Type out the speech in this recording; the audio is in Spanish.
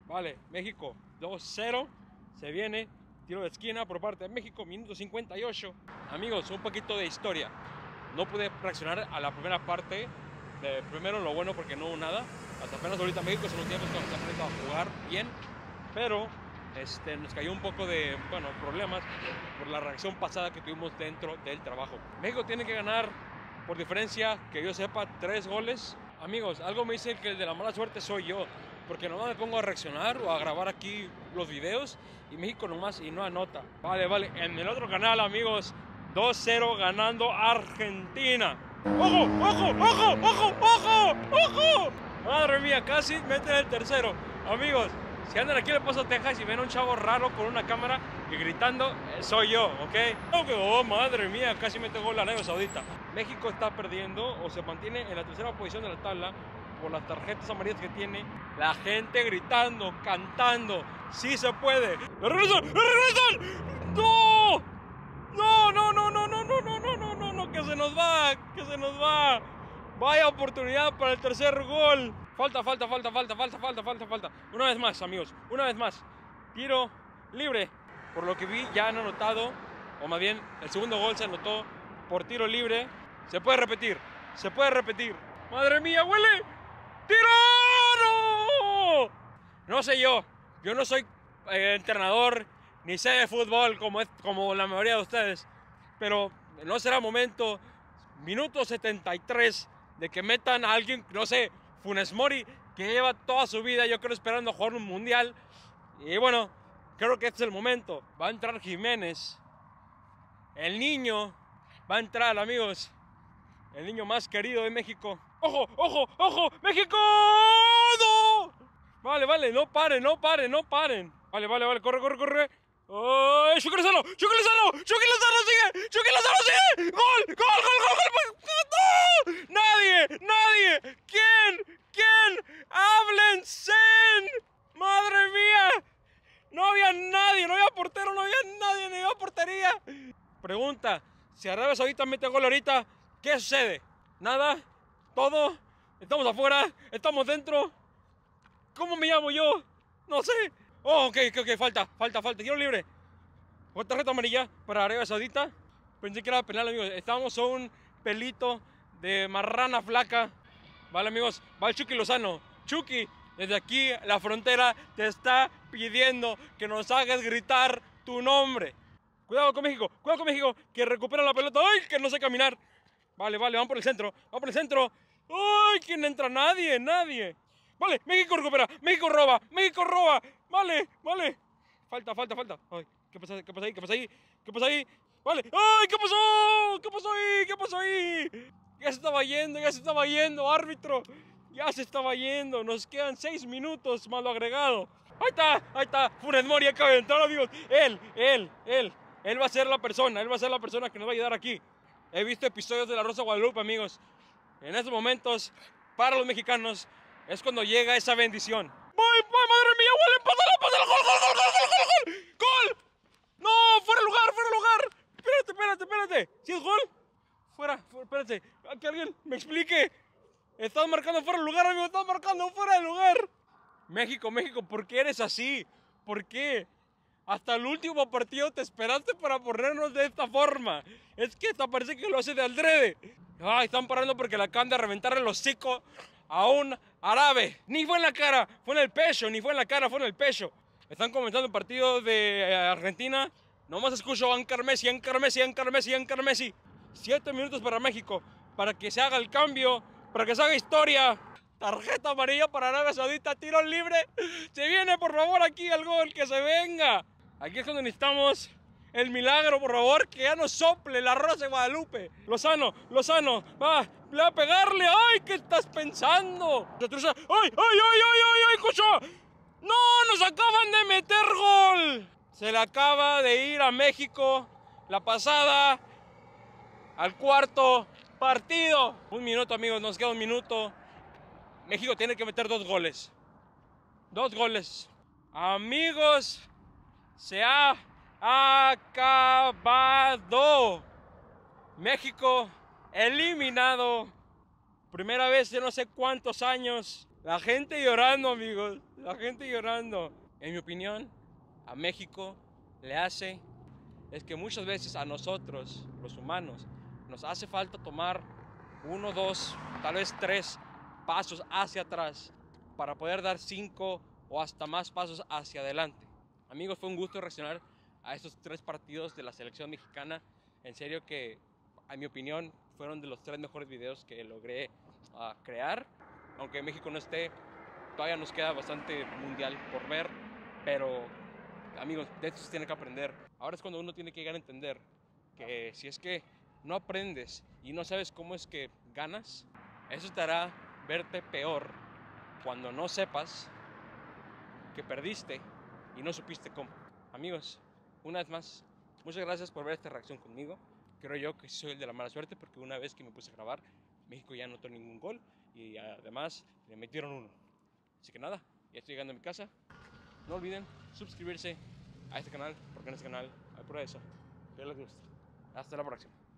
Vale, México 2-0. Se viene tiro de esquina por parte de México, minuto 58. Amigos, un poquito de historia. No pude reaccionar a la primera parte. Primero lo bueno porque no hubo nada. Hasta apenas ahorita México son los tiempos cuando está aprendiendo a jugar bien. Pero nos cayó un poco de problemas por la reacción pasada que tuvimos dentro del trabajo. México tiene que ganar por diferencia, que yo sepa, 3 goles. Amigos, algo me dice que el de la mala suerte soy yo, porque nomás me pongo a reaccionar o a grabar aquí los videos y México nomás y no anota. Vale, en el otro canal, amigos, 2-0 ganando Argentina. ¡Ojo! Madre mía, casi meten el tercero. Amigos, si andan aquí en El Paso, Texas y ven a un chavo raro con una cámara y gritando, soy yo, ¿ok? Oh, madre mía, casi mete gol la Arabia Saudita. México está perdiendo o se mantiene en la tercera posición de la tabla por las tarjetas amarillas que tiene. La gente gritando, cantando, sí se puede. ¡Lo regresan! ¡No! ¡No! ¡Que se nos va! Vaya oportunidad para el tercer gol. Falta. Una vez más, amigos, una vez más. Tiro libre. Por lo que vi, ya han anotado, o más bien, el segundo gol se anotó por tiro libre. Se puede repetir. ¡Madre mía, huele! ¡Tiro! No sé yo no soy entrenador, ni sé de fútbol como la mayoría de ustedes. Pero no será momento, minuto 73, de que metan a alguien, no sé, Funes Mori, que lleva toda su vida, yo creo, esperando jugar un mundial. Y bueno, creo que este es el momento. Va a entrar Jiménez. El niño va a entrar, amigos. El niño más querido de México. ¡Ojo! ¡México! ¡No! Vale, no paren. Vale, corre. ¡Oh! ¡Chucky Lozano sigue! ¡Gol! ¡No! ¡Nadie! ¿Quién? ¡Háblense! ¡Madre mía! No había nadie, no había portero, no había nadie, ni había portería. Pregunta, si Arabia Saudita mete gol ahorita, ¿qué sucede? ¿Nada? ¿Todo? ¿Estamos afuera? ¿Estamos dentro? ¿Cómo me llamo yo? No sé. Oh, ok, falta. Tiro libre. Tarjeta amarilla para Arabia Saudita. Pensé que era penal, amigos. Estábamos a un pelito de marrana flaca. Vale, amigos, va el Chucky Lozano. Chucky, desde aquí la frontera te está pidiendo que nos hagas gritar tu nombre. Cuidado con México, que recupera la pelota. ¡Ay, que no sé caminar! Vale, van por el centro. ¡Ay, quién entra! Nadie. Vale, México recupera, México roba. Vale. Falta. Ay, ¿qué pasa ahí? Vale. ¡Ay, qué pasó ahí! Ya se estaba yendo, árbitro. Ya se estaba yendo. Nos quedan 6 minutos más lo agregado. Ahí está. Funes Mori acaba de entrar, amigos. Él va a ser la persona. Que nos va a ayudar aquí. He visto episodios de La Rosa de Guadalupe, amigos. En estos momentos, para los mexicanos, es cuando llega esa bendición. ¡Voy, madre mía! ¡Huelen! ¡Pásala! ¡Gol! ¡No! ¡Fuera de lugar! Espérate. ¿Sí es gol? Fuera, espérate. Que alguien me explique. Estás marcando fuera de lugar, amigo. Estás marcando fuera de lugar. México, ¿por qué eres así? ¿Por qué? Hasta el último partido te esperaste para ponernos de esta forma. Es que hasta parece que lo hace de adrede. Ay, están parando porque le acaban de reventar el hocico a un árabe. Ni fue en la cara, fue en el pecho. Ni fue en la cara, fue en el pecho. Están comenzando el partido de Argentina. Nomás escucho a Ancar Messi. 7 minutos para México, para que se haga el cambio, para que se haga historia. Tarjeta amarilla para Arabia Saudita, tiro libre. Se viene, por favor, aquí el gol, que se venga. Aquí es donde necesitamos el milagro, por favor, que ya nos sople la Rosa de Guadalupe. Lozano, va a pegarle. ¡Ay, qué estás pensando! ¡Ay, escucha! ¡No, nos acaban de meter gol! Se le acaba de ir a México la pasada al cuarto partido. 1 minuto, amigos, nos queda 1 minuto. México tiene que meter 2 goles. 2 goles. Amigos, se ha acabado. México eliminado. Primera vez en no sé cuántos años La gente llorando, amigos. La gente llorando. En mi opinión, a México le hace es que muchas veces a nosotros, los humanos, nos hace falta tomar uno, dos, tal vez tres pasos hacia atrás para poder dar 5 o hasta más pasos hacia adelante. Amigos, fue un gusto reaccionar a estos 3 partidos de la selección mexicana. En serio que, a mi opinión, fueron de los 3 mejores videos que logré crear. Aunque México no esté, todavía nos queda bastante mundial por ver, pero amigos, de esto se tiene que aprender. Ahora es cuando uno tiene que llegar a entender que si es que no aprendes y no sabes cómo es que ganas, eso te hará verte peor cuando no sepas que perdiste y no supiste cómo. Amigos, una vez más, muchas gracias por ver esta reacción conmigo. Creo yo que soy el de la mala suerte porque una vez que me puse a grabar, México ya no anotó ningún gol y además le metieron uno. Así que nada, ya estoy llegando a mi casa. No olviden suscribirse a este canal porque en este canal hay pura eso. Que les gusta. Hasta la próxima.